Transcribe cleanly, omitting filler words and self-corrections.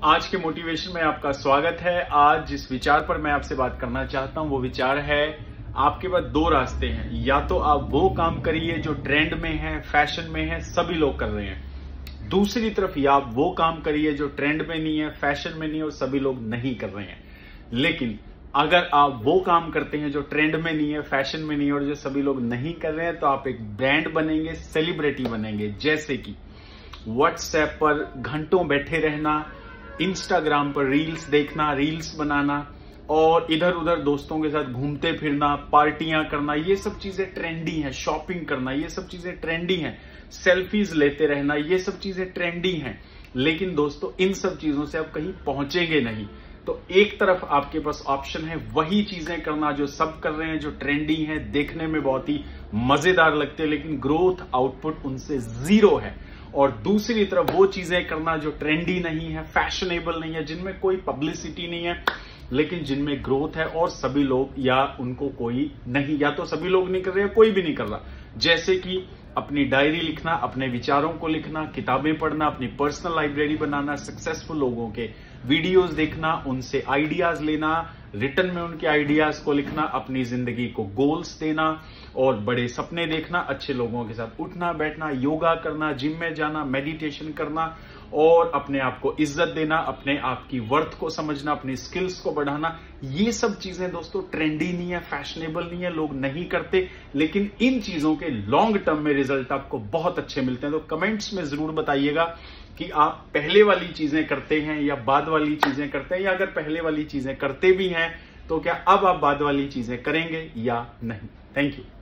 आज के मोटिवेशन में आपका स्वागत है। आज जिस विचार पर मैं आपसे बात करना चाहता हूं वो विचार है, आपके पास दो रास्ते हैं। या तो आप वो काम करिए जो ट्रेंड में है, फैशन में है, सभी लोग कर रहे हैं। दूसरी तरफ या आप वो काम करिए जो ट्रेंड में नहीं है, फैशन में नहीं है और सभी लोग नहीं कर रहे हैं। लेकिन अगर आप वो काम करते हैं जो ट्रेंड में नहीं है, फैशन में नहीं है और जो सभी लोग नहीं कर रहे हैं, तो आप एक ब्रांड बनेंगे, सेलिब्रिटी बनेंगे। जैसे कि व्हाट्सएप पर घंटों बैठे रहना, इंस्टाग्राम पर रील्स देखना, रील्स बनाना और इधर उधर दोस्तों के साथ घूमते फिरना, पार्टियां करना, ये सब चीजें ट्रेंडी हैं। शॉपिंग करना, ये सब चीजें ट्रेंडी हैं। सेल्फीज लेते रहना, ये सब चीजें ट्रेंडी हैं। लेकिन दोस्तों, इन सब चीजों से आप कहीं पहुंचेंगे नहीं। तो एक तरफ आपके पास ऑप्शन है वही चीजें करना जो सब कर रहे हैं, जो ट्रेंडी हैं, देखने में बहुत ही मजेदार लगते हैं, लेकिन ग्रोथ आउटपुट उनसे जीरो है। और दूसरी तरफ वो चीजें करना जो ट्रेंडी नहीं है, फैशनेबल नहीं है, जिनमें कोई पब्लिसिटी नहीं है, लेकिन जिनमें ग्रोथ है और सभी लोग या उनको कोई नहीं, या तो सभी लोग नहीं कर रहे हैं, कोई भी नहीं कर रहा। जैसे कि अपनी डायरी लिखना, अपने विचारों को लिखना, किताबें पढ़ना, अपनी पर्सनल लाइब्रेरी बनाना, सक्सेसफुल लोगों के वीडियोस देखना, उनसे आइडियाज लेना, रिटर्न में उनके आइडियाज को लिखना, अपनी जिंदगी को गोल्स देना और बड़े सपने देखना, अच्छे लोगों के साथ उठना बैठना, योगा करना, जिम में जाना, मेडिटेशन करना और अपने आप को इज्जत देना, अपने आप की वर्थ को समझना, अपनी स्किल्स को बढ़ाना। ये सब चीजें दोस्तों ट्रेंडी नहीं है, फैशनेबल नहीं है, लोग नहीं करते, लेकिन इन चीजों के लॉन्ग टर्म में रिजल्ट आपको बहुत अच्छे मिलते हैं। तो कमेंट्स में जरूर बताइएगा कि आप पहले वाली चीजें करते हैं या बाद वाली चीजें करते हैं, या अगर पहले वाली चीजें करते भी हैं तो क्या अब आप बाद वाली चीजें करेंगे या नहीं। Thank you.